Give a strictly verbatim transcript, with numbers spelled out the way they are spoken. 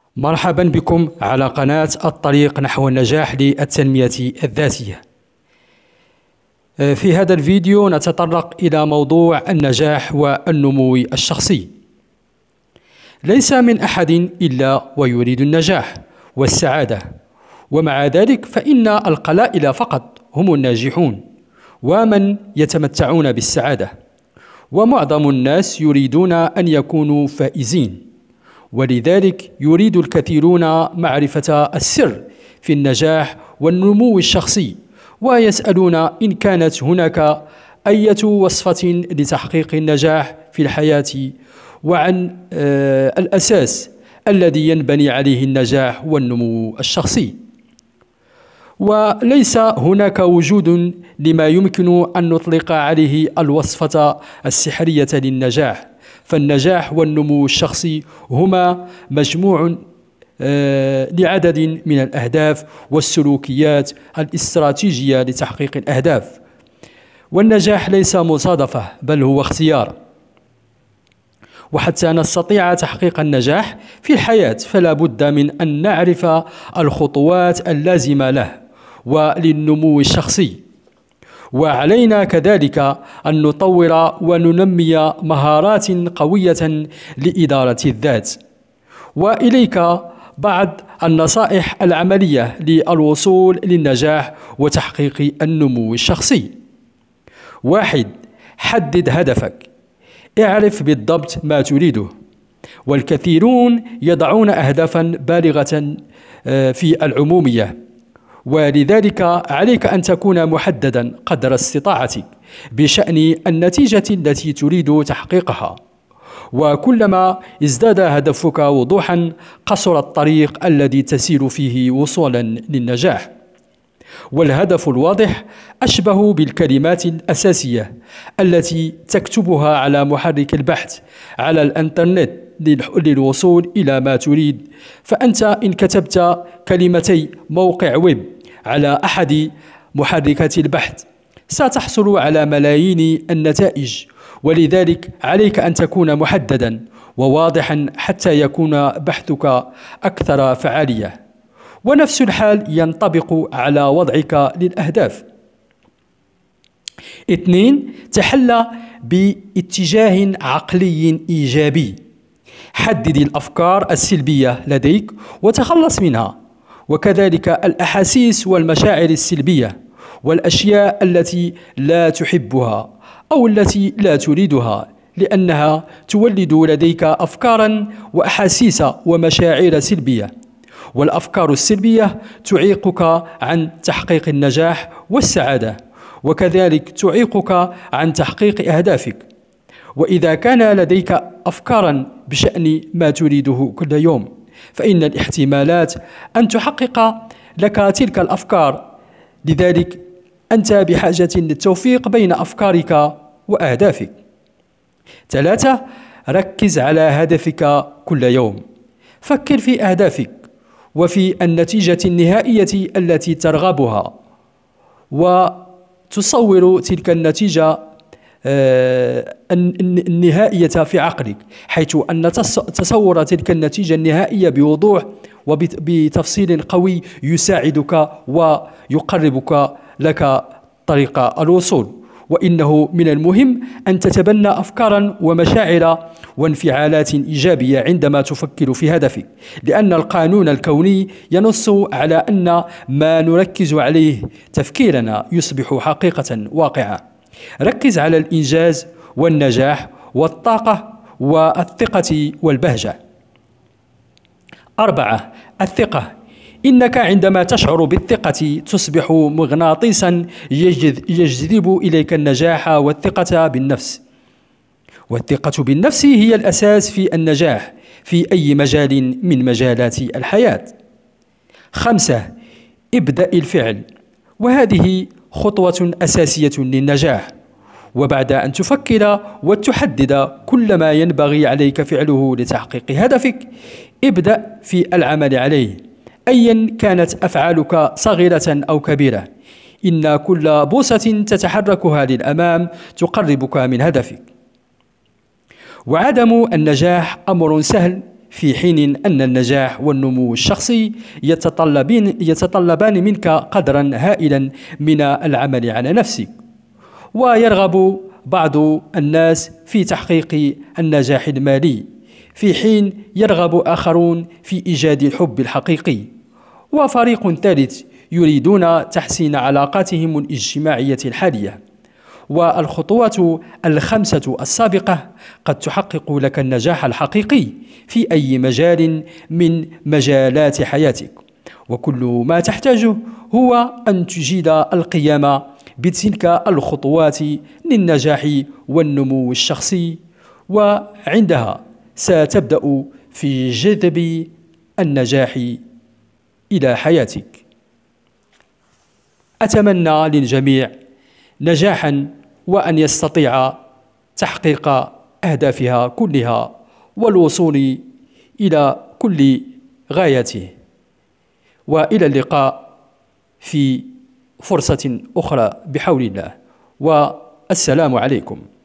مرحبا بكم على قناة الطريق نحو النجاح للتنمية الذاتية. في هذا الفيديو نتطرق إلى موضوع النجاح والنمو الشخصي. ليس من أحد إلا ويريد النجاح والسعادة، ومع ذلك فإن القلائل فقط هم الناجحون ومن يتمتعون بالسعادة، ومعظم الناس يريدون أن يكونوا فائزين، ولذلك يريد الكثيرون معرفة السر في النجاح والنمو الشخصي، ويسألون إن كانت هناك أي وصفة لتحقيق النجاح في الحياة، وعن آه الأساس الذي ينبني عليه النجاح والنمو الشخصي. وليس هناك وجود لما يمكن أن نطلق عليه الوصفة السحرية للنجاح، فالنجاح والنمو الشخصي هما مجموع آه لعدد من الأهداف والسلوكيات الاستراتيجية لتحقيق الأهداف. والنجاح ليس مصادفة، بل هو اختيار. وحتى نستطيع تحقيق النجاح في الحياة فلا بد من أن نعرف الخطوات اللازمة له وللنمو الشخصي، وعلينا كذلك أن نطور وننمي مهارات قوية لإدارة الذات. وإليك بعض النصائح العملية للوصول للنجاح وتحقيق النمو الشخصي. واحد، حدد هدفك. اعرف بالضبط ما تريده، والكثيرون يضعون أهدافا بالغة في العمومية، ولذلك عليك أن تكون محددا قدر استطاعتك بشأن النتيجة التي تريد تحقيقها. وكلما ازداد هدفك وضوحا قصر الطريق الذي تسير فيه وصولا للنجاح. والهدف الواضح أشبه بالكلمات الأساسية التي تكتبها على محرك البحث على الإنترنت للوصول إلى ما تريد. فأنت إن كتبت كلمتي موقع ويب على أحد محركات البحث ستحصل على ملايين النتائج، ولذلك عليك أن تكون محددا وواضحا حتى يكون بحثك أكثر فعالية. ونفس الحال ينطبق على وضعك للأهداف. اثنين، تحلى باتجاه عقلي إيجابي. حدد الأفكار السلبية لديك وتخلص منها، وكذلك الأحاسيس والمشاعر السلبية والأشياء التي لا تحبها أو التي لا تريدها، لأنها تولد لديك أفكارا وأحاسيس ومشاعر سلبية. والأفكار السلبية تعيقك عن تحقيق النجاح والسعادة، وكذلك تعيقك عن تحقيق أهدافك. وإذا كان لديك أفكارا بشأن ما تريده كل يوم، فإن الاحتمالات أن تحقق لك تلك الأفكار. لذلك أنت بحاجة للتوفيق بين أفكارك وأهدافك. ثلاثة، ركز على هدفك كل يوم. فكر في أهدافك وفي النتيجة النهائية التي ترغبها، وتصور تلك النتيجة النهائية في عقلك، حيث أن تصور تلك النتيجة النهائية بوضوح وبتفصيل قوي يساعدك ويقربك لك طريق الوصول. وإنه من المهم أن تتبنى أفكارا ومشاعر وانفعالات إيجابية عندما تفكر في هدفك، لأن القانون الكوني ينص على أن ما نركز عليه تفكيرنا يصبح حقيقة واقعة. ركز على الإنجاز والنجاح والطاقة والثقة والبهجة. أربعة، الثقة. إنك عندما تشعر بالثقة تصبح مغناطيسا يجذب إليك النجاح والثقة بالنفس. والثقة بالنفس هي الأساس في النجاح في أي مجال من مجالات الحياة. خمسة، ابدأ الفعل، وهذه خطوة أساسية للنجاح. وبعد أن تفكر وتحدد كل ما ينبغي عليك فعله لتحقيق هدفك، ابدأ في العمل عليه، أيا كانت أفعالك صغيرة أو كبيرة. إن كل بوصة تتحركها للأمام تقربك من هدفك. وعدم النجاح أمر سهل في حين أن النجاح والنمو الشخصي يتطلبين يتطلبان منك قدرا هائلا من العمل على نفسك. ويرغب بعض الناس في تحقيق النجاح المالي، في حين يرغب آخرون في إيجاد الحب الحقيقي. وفريق ثالث يريدون تحسين علاقاتهم الاجتماعية الحالية. والخطوات الخمسة السابقة قد تحقق لك النجاح الحقيقي في أي مجال من مجالات حياتك، وكل ما تحتاجه هو أن تجيد القيام بتلك الخطوات للنجاح والنمو الشخصي، وعندها ستبدأ في جذب النجاح إلى حياتك. أتمنى للجميع نجاحا، وأن يستطيع تحقيق أهدافها كلها والوصول إلى كل غايته. وإلى اللقاء في فرصة أخرى بحول الله، والسلام عليكم.